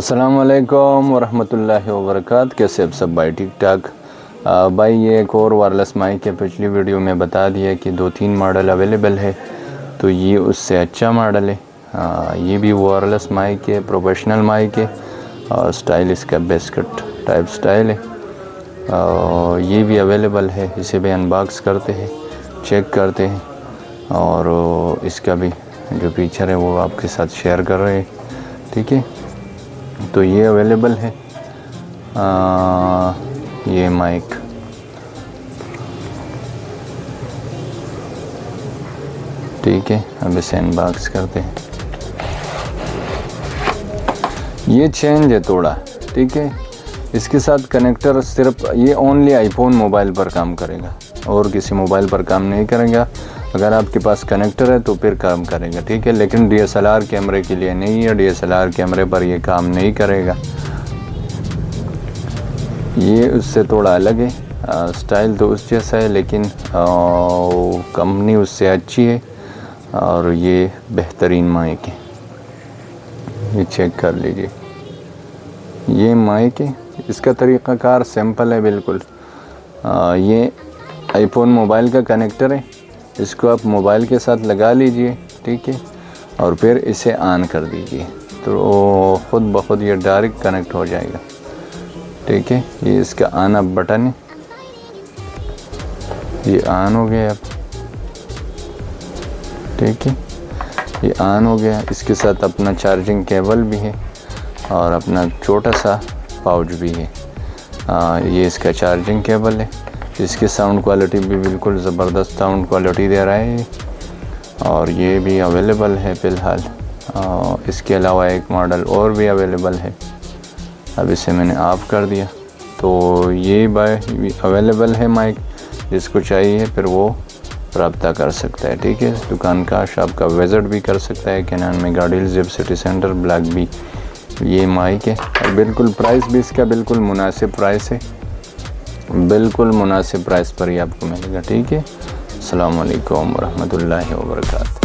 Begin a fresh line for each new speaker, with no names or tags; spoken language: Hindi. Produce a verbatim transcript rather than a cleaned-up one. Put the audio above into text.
अस्सलाम वालेकुम वरहमतुल्लाहि वबरकातुहू। कैसे अब सब भाई? ठीक ठाक भाई। ये एक और वायरलेस माइक है। पिछली वीडियो में बता दिया कि दो तीन मॉडल अवेलेबल है, तो ये उससे अच्छा मॉडल है। आ, ये भी वायरलेस माइक है, प्रोफेशनल माइक है और स्टाइल इसका बिस्किट टाइप स्टाइल है। आ, ये भी अवेलेबल है। इसे भी अनबॉक्स करते हैं, चेक करते हैं और इसका भी जो फीचर है वो आपके साथ शेयर कर रहे हैं। ठीक है, तो ये अवेलेबल है आ, ये माइक। ठीक है, अब इसे अनबॉक्स करते हैं। ये चेंज है थोड़ा। ठीक है, इसके साथ कनेक्टर सिर्फ ये ओनली आईफोन मोबाइल पर काम करेगा और किसी मोबाइल पर काम नहीं करेगा। अगर आपके पास कनेक्टर है तो फिर काम करेगा। ठीक है, लेकिन डी एस एल आर कैमरे के लिए नहीं है। डी एस एल आर कैमरे पर ये काम नहीं करेगा। ये उससे थोड़ा अलग है, आ, स्टाइल तो उस जैसा है लेकिन कंपनी उससे अच्छी है और ये बेहतरीन माइक है। ये चेक कर लीजिए, ये माइक है। इसका तरीक़ाकार सिंपल है बिल्कुल। आ, ये आईफोन मोबाइल का कनेक्टर है। इसको आप मोबाइल के साथ लगा लीजिए। ठीक है, और फिर इसे ऑन कर दीजिए तो ख़ुद ब खुद ये डायरेक्ट कनेक्ट हो जाएगा। ठीक है, ये इसका ऑन अप बटन है। ये ऑन हो गया अब। ठीक है, ये ऑन हो गया। इसके साथ अपना चार्जिंग केबल भी है और अपना छोटा सा पाउच भी है। आ, ये इसका चार्जिंग केबल है। इसकी साउंड क्वालिटी भी बिल्कुल ज़बरदस्त साउंड क्वालिटी दे रहा है और ये भी अवेलेबल है फ़िलहाल। इसके अलावा एक मॉडल और भी अवेलेबल है। अब इसे मैंने ऑफ़ कर दिया तो ये बाय अवेलेबल है माइक। जिसको चाहिए फिर वो रब्ता कर सकता है। ठीक है, दुकान का शॉप का विज़िट भी कर सकता है। कैनान में गाड़ी जिप सिटी सेंटर ब्लैक भी ये माइक है। और बिल्कुल प्राइस भी इसका बिल्कुल मुनासिब प्राइस है। बिल्कुल मुनासिब प्राइस पर ही आपको मिलेगा। ठीक है, अस्सलाम वालेकुम वरहमतुल्लाहि वबरकातुहू।